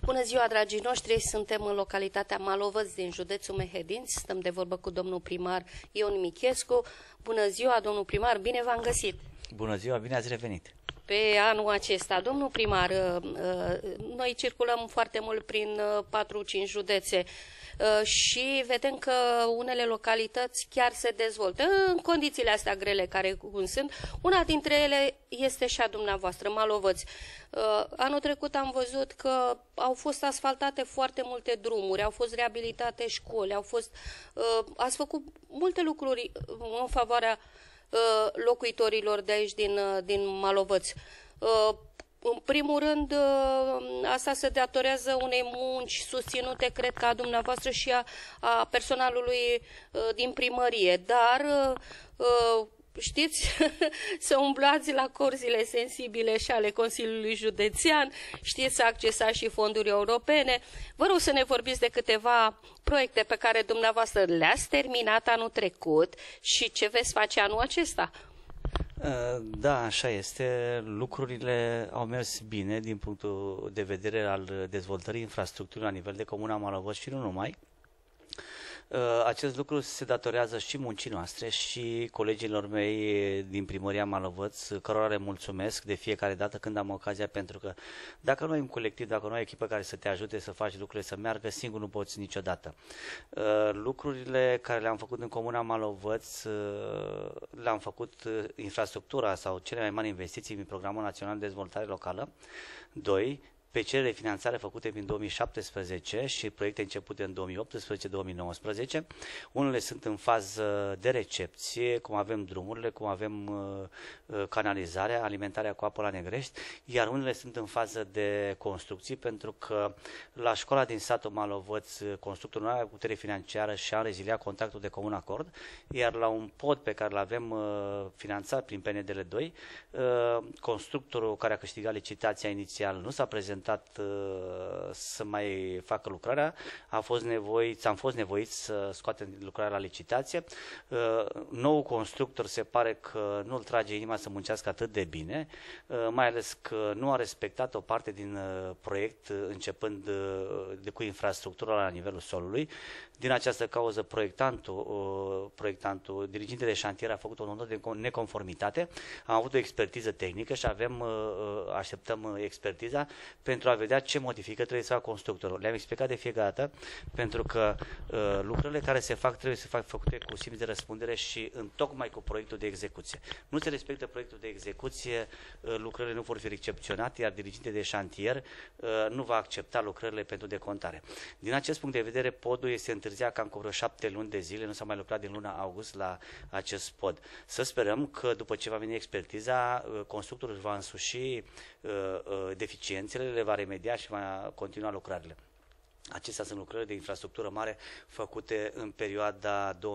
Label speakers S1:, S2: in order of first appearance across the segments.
S1: Bună ziua, dragii noștri! Suntem în localitatea Malovăț din județul Mehedinți. Stăm de vorbă cu domnul primar Ion Michescu. Bună ziua, domnul primar, bine v-am găsit!
S2: Bună ziua, bine ați revenit!
S1: Pe anul acesta, domnul primar, noi circulăm foarte mult prin 4-5 județe și vedem că unele localități chiar se dezvoltă în condițiile astea grele care sunt. Una dintre ele este și a dumneavoastră, Malovăț. Anul trecut am văzut că au fost asfaltate foarte multe drumuri, au fost reabilitate școli, ați făcut multe lucruri în favoarea locuitorilor de aici din Malovăț. În primul rând, asta se datorează unei munci susținute, cred că a dumneavoastră și a personalului din primărie, dar știți, să umblați la corzile sensibile și ale Consiliului Județean, știți să accesați și fonduri europene. Vă rog să ne vorbiți de câteva proiecte pe care dumneavoastră le-ați terminat anul trecut și ce veți face anul acesta.
S2: Da, așa este. Lucrurile au mers bine din punctul de vedere al dezvoltării infrastructurii la nivel de Comuna Malovăț și nu numai. Acest lucru se datorează și muncii noastre și colegilor mei din primăria Malovăț, cărora le mulțumesc de fiecare dată când am ocazia, pentru că dacă nu ai un colectiv, dacă nu ai echipă care să te ajute să faci lucrurile să meargă, singur nu poți niciodată. Lucrurile care le-am făcut în Comuna Malovăț, le-am făcut infrastructura sau cele mai mari investiții din Programul Național de Dezvoltare Locală. 2. Pe cerere finanțare făcute prin 2017 și proiecte începute în 2018-2019. Unele sunt în fază de recepție, cum avem drumurile, cum avem canalizarea, alimentarea cu apă la Negrești, iar unele sunt în fază de construcții, pentru că la școala din satul Malovăț constructorul nu avea putere financiară și a reziliat contractul de comun acord, iar la un pod pe care îl avem finanțat prin PNDL 2, constructorul care a câștigat licitația inițial nu s-a prezentat să mai facă lucrarea, am fost nevoiți să scoatem lucrarea la licitație. Noul constructor se pare că nu îl trage inima să muncească atât de bine, mai ales că nu a respectat o parte din proiect, începând cu infrastructura la nivelul solului. Din această cauză, proiectantul, dirigintele de șantier a făcut o notă de neconformitate. Am avut o expertiză tehnică și așteptăm expertiza pentru a vedea ce modificări trebuie să facă constructorul. Le-am explicat de fiecare dată, pentru că lucrurile care se fac trebuie să fie făcute cu simț de răspundere și tocmai cu proiectul de execuție. Nu se respectă proiectul de execuție, lucrările nu vor fi recepționate, iar dirigintele de șantier nu va accepta lucrările pentru decontare. Din acest punct de vedere, podul este întârziat cam cu vreo 7 luni de zile, nu s-a mai lucrat din luna august la acest pod. Să sperăm că după ce va veni expertiza, constructorul își va însuși deficiențele, le va remedia și va continua lucrările. Acestea sunt lucrări de infrastructură mare făcute în perioada 2018-2022.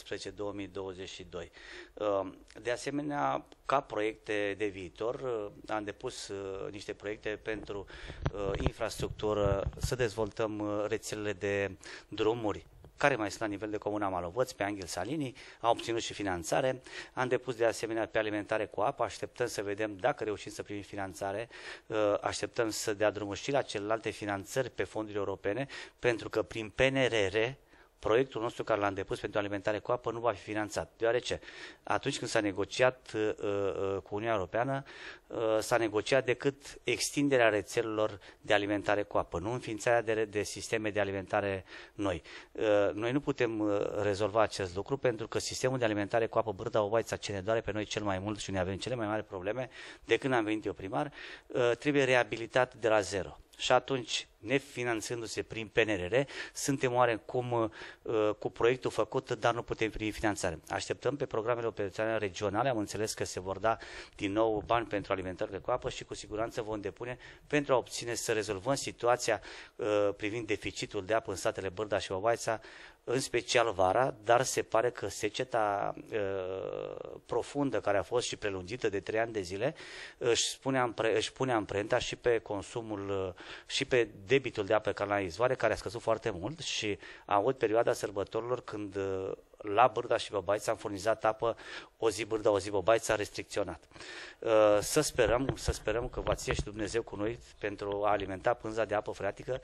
S2: De asemenea, ca proiecte de viitor, am depus niște proiecte pentru infrastructură, să dezvoltăm rețelele de drumuri care mai sunt la nivel de Comuna Malovăț, pe Anghel Salini, am obținut și finanțare, am depus de asemenea pe alimentare cu apă, așteptăm să vedem dacă reușim să primim finanțare, așteptăm să dea drumul și la celelalte finanțări pe fonduri europene, pentru că prin PNRR, proiectul nostru care l-am depus pentru alimentare cu apă nu va fi finanțat, deoarece atunci când s-a negociat cu Uniunea Europeană, s-a negociat decât extinderea rețelelor de alimentare cu apă, nu înființarea de sisteme de alimentare noi. Noi nu putem rezolva acest lucru, pentru că sistemul de alimentare cu apă Bârda-Ovaița, ce ne doare pe noi cel mai mult și ne avem cele mai mari probleme de când am venit eu primar, trebuie reabilitat de la zero. Și atunci, nefinanțându-se prin PNRR, suntem oarecum cu proiectul făcut, dar nu putem primi finanțare. Așteptăm pe programele operaționale regionale, am înțeles că se vor da din nou bani pentru alimentările cu apă și cu siguranță vom depune pentru a obține să rezolvăm situația privind deficitul de apă în satele Bârda și Ovaița, în special vara, dar se pare că seceta profundă care a fost și prelungită de 3 ani de zile își pune amprenta și pe consumul și pe debitul de apă canal izvoare, care a scăzut foarte mult și a avut perioada sărbătorilor când la Bârda și Băbaița am furnizat apă o zi Bârda, o zi Băbaița, restricționat. Să sperăm că va ție și Dumnezeu cu noi pentru a alimenta pânza de apă freatică,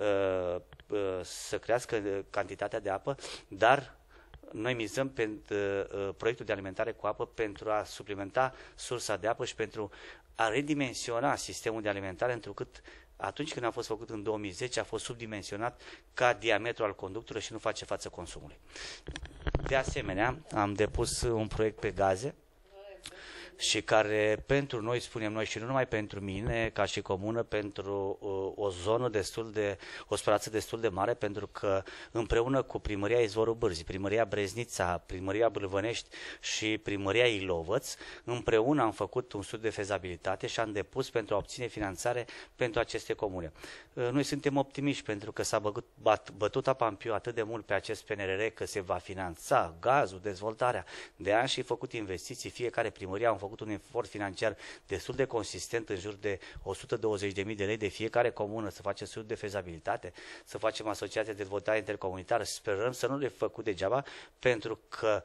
S2: să crească cantitatea de apă, dar noi mizăm pentru proiectul de alimentare cu apă pentru a suplimenta sursa de apă și pentru a redimensiona sistemul de alimentare, întrucât atunci când a fost făcut în 2010 a fost subdimensionat ca diametru al conductorului și nu face față consumului. De asemenea, am depus un proiect pe gaze și care pentru noi, spunem noi, și nu numai pentru mine, ca și comună, pentru o zonă o speranță destul de mare, pentru că împreună cu Primăria Izvorul Bârzii, Primăria Breznița, Primăria Bâlvănești și Primăria Ilovăț, împreună am făcut un studiu de fezabilitate și am depus pentru a obține finanțare pentru aceste comune. Noi suntem optimiști pentru că s-a bătut apa în piu atât de mult pe acest PNRR că se va finanța gazul, dezvoltarea de ani și făcut investiții, fiecare primărie am făcut un efort financiar destul de consistent, în jur de 120.000 de lei de fiecare comună, să facem studiu de fezabilitate, să facem asociația de dezvoltare intercomunitară. Sperăm să nu le făcut degeaba, pentru că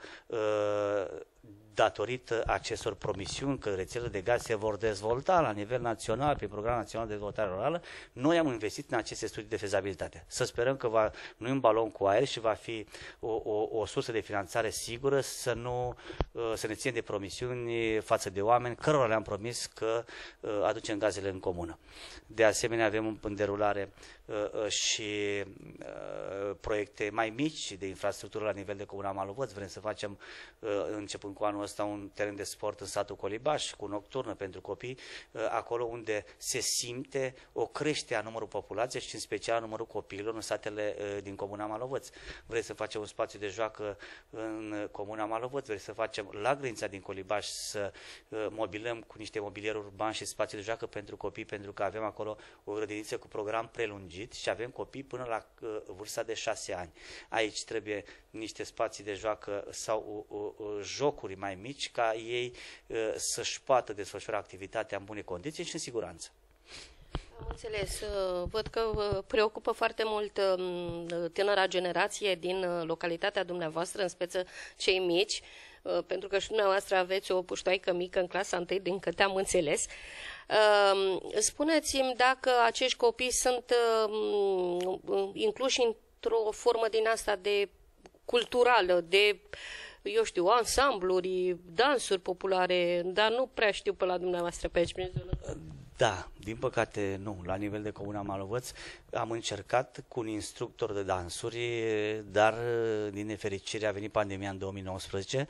S2: datorită acestor promisiuni că rețelele de gaz se vor dezvolta la nivel național, prin Programul Național de Dezvoltare Rurală, noi am investit în aceste studii de fezabilitate. Să sperăm că nu e un balon cu aer și va fi o sursă de finanțare sigură, să ne ținem de promisiuni față de oameni cărora le-am promis că aducem gazele în comună. De asemenea, avem în derulare și proiecte mai mici de infrastructură la nivel de Comuna Malovăț. Vrem să facem, începând cu anul ăsta, un teren de sport în satul Colibaș, cu nocturnă pentru copii, acolo unde se simte o creștere a numărului populației și în special a numărul copiilor în satele din Comuna Malovăț. Vrem să facem un spațiu de joacă în Comuna Malovăț, vrem să facem la granița din Colibaș, să mobilăm cu niște mobilier urban și spațiu de joacă pentru copii, pentru că avem acolo o grădiniță cu program prelungit și avem copii până la vârsta de 6 ani. Aici trebuie niște spații de joacă sau jocuri mai mici ca ei să-și poată desfășura activitatea în bune condiții și în siguranță.
S1: Am înțeles. Văd că preocupă foarte mult tânăra generație din localitatea dumneavoastră, în speță cei mici, pentru că și dumneavoastră aveți o puștoaică mică în clasa 1, din câte am înțeles. Spuneți-mi dacă acești copii sunt incluși într-o formă din asta de culturală, de, eu știu, ansambluri, dansuri populare, dar nu prea știu pe la dumneavoastră pe aici prin zonă.
S2: Da, din păcate nu. La nivel de Comuna Malovăț am încercat cu un instructor de dansuri, dar din nefericire a venit pandemia în 2019.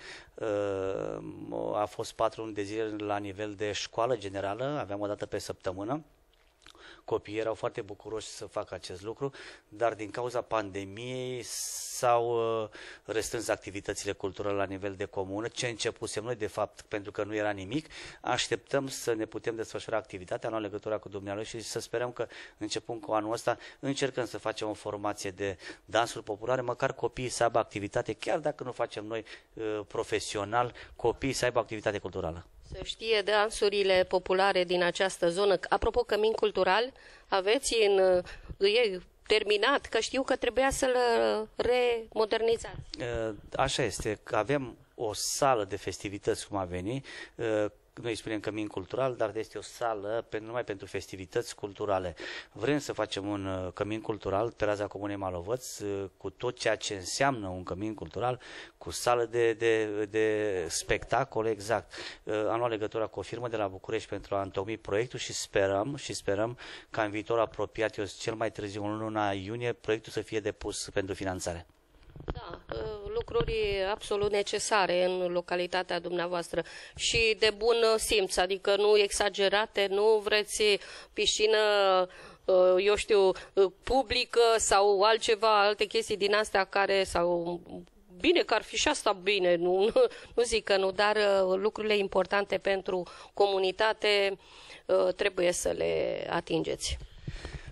S2: A fost 4 luni de zile la nivel de școală generală, aveam o dată pe săptămână. Copiii erau foarte bucuroși să facă acest lucru, dar din cauza pandemiei s-au restrâns activitățile culturale la nivel de comună, ce începusem noi, de fapt, pentru că nu era nimic. Așteptăm să ne putem desfășura activitatea, am luat legătura cu dumnealui și să sperăm că, începând cu anul ăsta, încercăm să facem o formație de dansuri populare, măcar copiii să aibă activitate, chiar dacă nu facem noi profesional, copiii să aibă activitate culturală.
S1: Să știe dansurile populare din această zonă. Apropo, cămin cultural, aveți e terminat, că știu că trebuia să-l remodernizați.
S2: Așa este, că avem o sală de festivități, cum a venit, noi spunem cămin cultural, dar este o sală numai pentru festivități culturale. Vrem să facem un cămin cultural pe raza Comunei Malovăț, cu tot ceea ce înseamnă un cămin cultural, cu sală de spectacol, exact. Am luat legătura cu o firmă de la București pentru a întocmi proiectul și sperăm ca în viitor apropiat, cel mai târziu în luna iunie, proiectul să fie depus pentru finanțare.
S1: Da, lucruri absolut necesare în localitatea dumneavoastră și de bun simț, adică nu exagerate, nu vreți piscină, eu știu, publică sau altceva, alte chestii din astea care, sau bine că ar fi și asta bine, nu zic că nu, dar lucrurile importante pentru comunitate trebuie să le atingeți.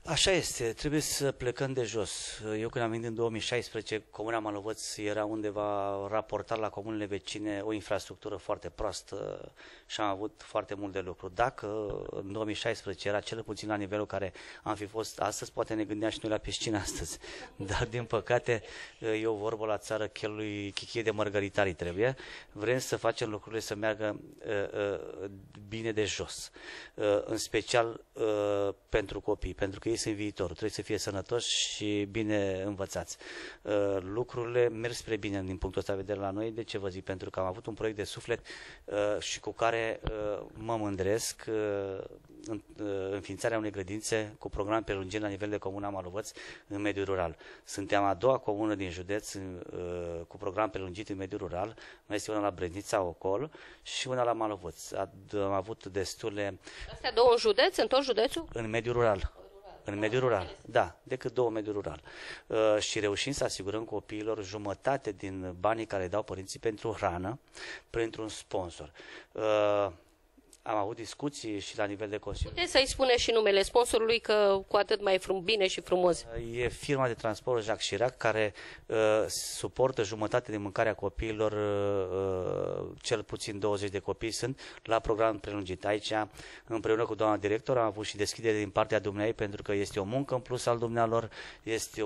S2: Așa este, trebuie să plecăm de jos. Eu când am venit în 2016, Comuna Malovăț era undeva raportat la comunele vecine o infrastructură foarte proastă și am avut foarte mult de lucru. Dacă în 2016 era cel puțin la nivelul care am fi fost astăzi, poate ne gândeam și noi la piscină astăzi. Dar din păcate, eu vorbă la țară, chelui chichie de mărgăritari trebuie. Vrem să facem lucrurile să meargă bine de jos. În special pentru copii, pentru că ei sunt viitorul, trebuie să fie sănătoși și bine învățați. Lucrurile merg spre bine din punctul ăsta de vedere la noi. De ce vă zic? Pentru că am avut un proiect de suflet și cu care mă mândresc, înființarea unei grădinițe cu program prelungit la nivel de Comuna Malovăț în mediul rural. Suntem a doua comună din județ cu program prelungit în mediul rural, mai este una la Brădnița, Ocol și una la Malovăț. Am avut destule...
S1: Astea două în județ, în tot județul?
S2: În mediul rural. În mediul rural, da, decât două mediul rural. Și reușim să asigurăm copiilor jumătate din banii care îi dau părinții pentru hrană, printr-un sponsor. Am avut discuții și la nivel de Consiliu.
S1: Puteți să-i spune și numele sponsorului, că cu atât mai bine și frumos.
S2: E firma de transport Jacques Chirac, care suportă jumătate din mâncarea copiilor, cel puțin 20 de copii sunt, la program prelungit. Aici, împreună cu doamna director, am avut și deschidere din partea dumneai, pentru că este o muncă în plus al dumnealor, este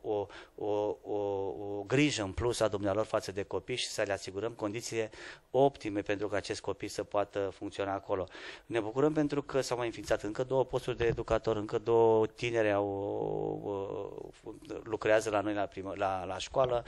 S2: o grijă în plus a dumnealor față de copii și să le asigurăm condiții optime pentru că acest copii să poată funcționa acolo. Ne bucurăm pentru că s-au mai înființat încă două posturi de educator, încă două tineri lucrează la noi la școală.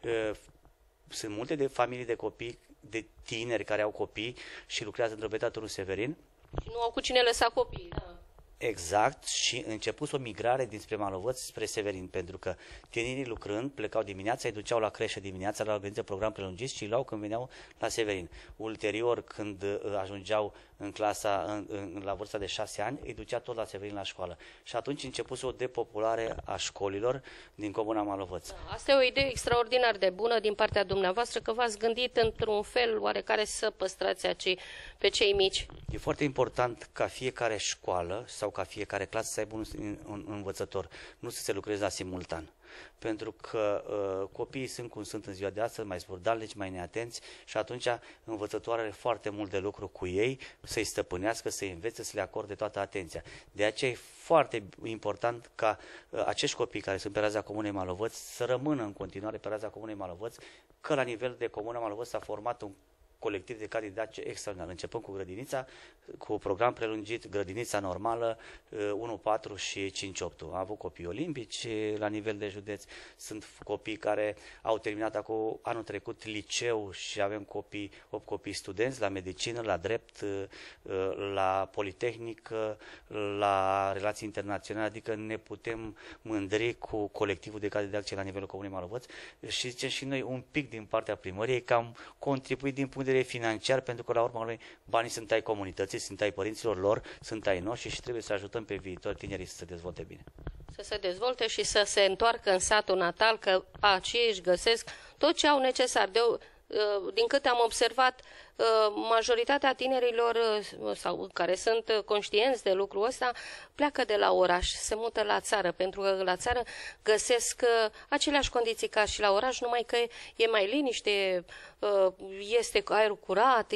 S2: Sunt multe de familii de copii, de tineri care au copii și lucrează în drobetatul Severin.
S1: Și nu au cu cine lăsa copiii, da.
S2: Exact, și început o migrare dinspre Malovăț spre Severin, pentru că tinerii lucrând plecau dimineața, îi duceau la creșă dimineața, la organizație program prelungit și îi luau când veneau la Severin. Ulterior, când ajungeau în clasa, la vârsta de 6 ani, îi ducea tot la Severin la școală. Și atunci început o depopulare a școlilor din Comuna Malovăț.
S1: Asta e o idee extraordinar de bună din partea dumneavoastră, că v-ați gândit într-un fel oarecare să păstrați pe cei mici.
S2: E foarte important ca fiecare școală sau ca fiecare clasă să aibă un învățător, nu să se lucreze la simultan. Pentru că copiii sunt cum sunt în ziua de astăzi, mai zburdalnici, mai neatenți și atunci învățătoarea are foarte mult de lucru cu ei, să-i stăpânească, să-i învețe, să le acorde toată atenția. De aceea e foarte important ca acești copii care sunt pe raza Comunei Malovăț să rămână în continuare pe raza Comunei Malovăț, că la nivel de Comuna Malovăț s-a format un colectiv de candidați extraordinar, începând cu grădinița, cu program prelungit, grădinița normală, 1-4 și 5-8. Am avut copii olimpici la nivel de județ, sunt copii care au terminat acum anul trecut liceu și avem 8 copii studenți la medicină, la drept, la politehnic, la relații internaționale, adică ne putem mândri cu colectivul de candidați la nivelul Comunei Malovăț și zicem și noi un pic din partea primăriei că am contribuit din punct de vedere financiar, pentru că la urma lui banii sunt ai comunității, sunt ai părinților lor, sunt ai noștri și trebuie să ajutăm pe viitor tinerii să se dezvolte bine.
S1: Să se dezvolte și să se întoarcă în satul natal, că aceia își găsesc tot ce au necesar. Din câte am observat, majoritatea tinerilor sau care sunt conștienți de lucrul ăsta pleacă de la oraș, se mută la țară, pentru că la țară găsesc aceleași condiții ca și la oraș, numai că e mai liniște, este aerul curat,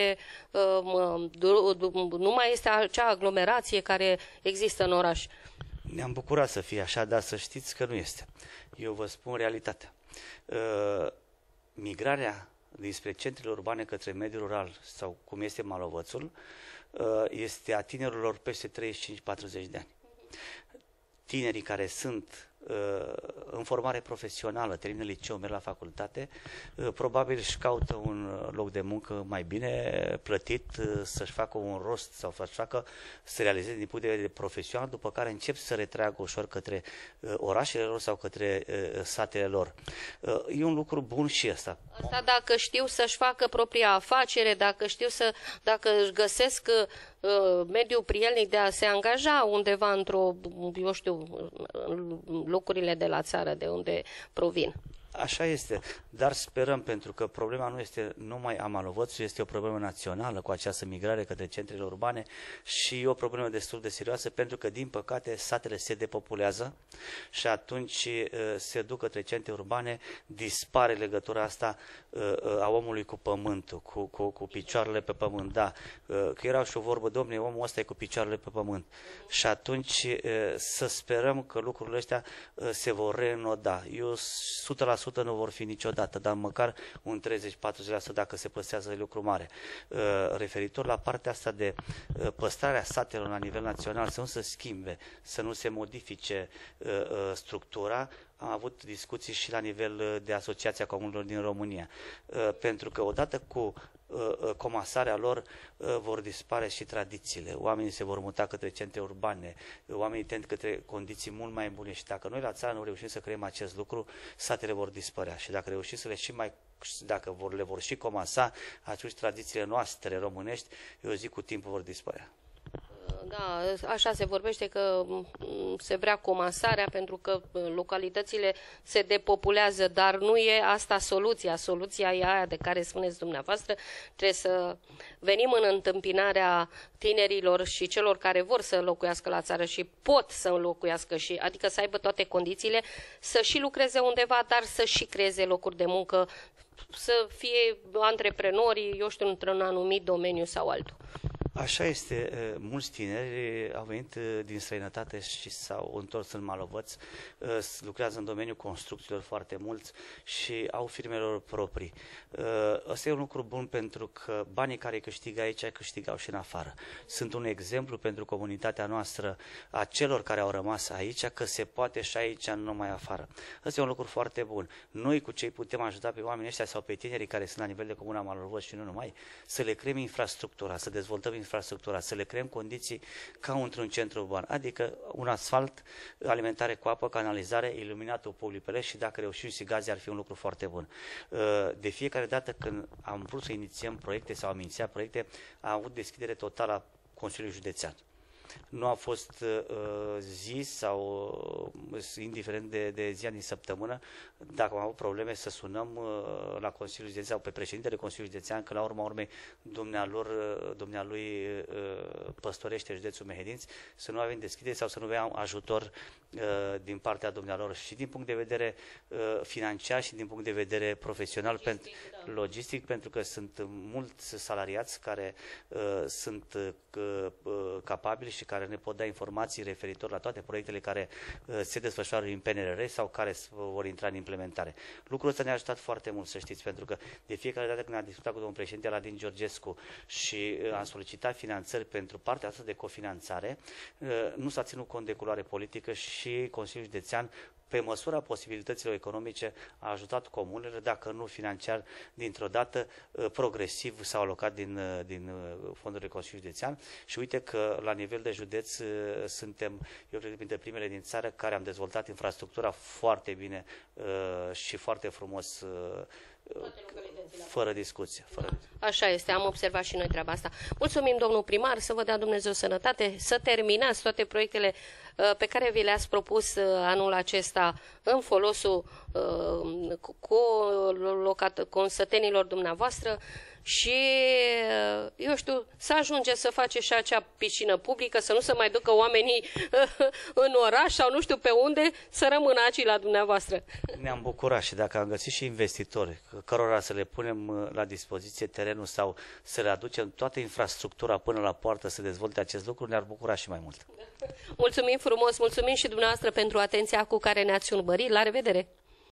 S1: nu mai este acea aglomerație care există în oraș.
S2: Ne-am bucurat să fie așa, dar să știți că nu este. Eu vă spun realitatea. Migrarea dinspre centrele urbane către mediul rural sau cum este Malovățul este a tinerilor peste 35-40 de ani. Tinerii care sunt în formare profesională, termină liceu, merg la facultate, probabil își caută un loc de muncă mai bine plătit, să-și facă un rost sau să realizeze din punct de vedere profesional, după care încep să retragă ușor către orașele lor sau către satele lor. E un lucru bun și ăsta.
S1: Asta dacă știu să-și facă propria afacere, dacă își găsesc mediul prielnic de a se angaja undeva în locurile de la țară de unde provin.
S2: Așa este, dar sperăm, pentru că problema nu este numai a Malovățului, este o problemă națională cu această migrare către centrele urbane și o problemă destul de serioasă, pentru că, din păcate, satele se depopulează și atunci se duc către centre urbane, dispare legătura asta a omului cu pământul, cu picioarele pe pământ, da, că era și o vorbă, domnule, omul ăsta e cu picioarele pe pământ. Și atunci să sperăm că lucrurile astea se vor reînnoda. Eu 100% nu vor fi niciodată, dar măcar un 30-40% dacă se păstrează lucru mare. Referitor la partea asta de păstrarea satelor la nivel național, să nu se schimbe, să nu se modifice structura, am avut discuții și la nivel de Asociația Comunelor din România. Pentru că odată cu comasarea lor vor dispare și tradițiile. Oamenii se vor muta către centre urbane, oamenii tend către condiții mult mai bune și dacă noi la țară nu reușim să creăm acest lucru, satele vor dispărea și dacă reușim să le vor și comasa, atunci tradițiile noastre românești, eu zic, cu timpul vor dispărea.
S1: Da, așa se vorbește că se vrea comasarea pentru că localitățile se depopulează, dar nu e asta soluția. Soluția e aia de care spuneți dumneavoastră. Trebuie să venim în întâmpinarea tinerilor și celor care vor să locuiască la țară și pot să înlocuiască, adică să aibă toate condițiile, să și lucreze undeva, dar să și creeze locuri de muncă, să fie antreprenori, eu știu, într-un anumit domeniu sau altul.
S2: Așa este, mulți tineri au venit din străinătate și s-au întors în Malovăț, lucrează în domeniul construcțiilor foarte mulți și au firmelor proprii. Ăsta e un lucru bun pentru că banii care îi câștigă aici, câștigau și în afară. Sunt un exemplu pentru comunitatea noastră a celor care au rămas aici, că se poate și aici, nu numai afară. Ăsta e un lucru foarte bun. Noi cu cei putem ajuta pe oamenii ăștia sau pe tinerii care sunt la nivel de Comuna Malovăț și nu numai, să le creăm infrastructura, să dezvoltăm infrastructura, să le creăm condiții ca într-un centru urban, adică un asfalt, alimentare cu apă, canalizare, iluminatul public pe și dacă reușim și gaze ar fi un lucru foarte bun. De fiecare dată când am vrut să inițiem proiecte sau am inițiat proiecte, am avut deschidere totală a Consiliului Județean. Nu a fost zi sau indiferent de zi din săptămână, dacă am avut probleme să sunăm la Consiliul Județean sau pe președintele Consiliului Județean, că la urma urmei dumnealui păstorește județul Mehedinți, să nu avem deschidere sau să nu avem ajutor din partea dumnealor și din punct de vedere financiar și din punct de vedere profesional, logistic, pentru că sunt mulți salariați care sunt capabili și care ne pot da informații referitor la toate proiectele care se desfășoară în PNRR sau care vor intra în implementare. Lucrul ăsta ne-a ajutat foarte mult, să știți, pentru că de fiecare dată când am discutat cu domnul președinte Aladin Georgescu și am solicitat finanțări pentru partea asta de cofinanțare, nu s-a ținut cont de culoare politică și Consiliul Județean, pe măsura posibilităților economice, a ajutat comunele, dacă nu financiar, dintr-o dată, progresiv s-au alocat din fondurile Consiliului Județean și uite că la nivel de județ suntem, eu cred, printre primele din țară care am dezvoltat infrastructura foarte bine și foarte frumos, fără discuție.
S1: Așa este, am observat și noi treaba asta. Mulțumim, domnul primar, să vă dea Dumnezeu sănătate, să terminați toate proiectele pe care vi le-ați propus anul acesta în folosul consătenilor dumneavoastră și, eu știu, să ajunge să face și acea piscină publică, să nu se mai ducă oamenii în oraș sau nu știu pe unde, să rămână aici la dumneavoastră.
S2: Ne-am bucurat și dacă am găsit și investitori cărora să le punem la dispoziție terenul sau să le aducem toată infrastructura până la poartă să dezvolte acest lucru, ne-ar bucura și mai mult.
S1: Mulțumim frumos, mulțumim și dumneavoastră pentru atenția cu care ne-ați urmărit. La revedere!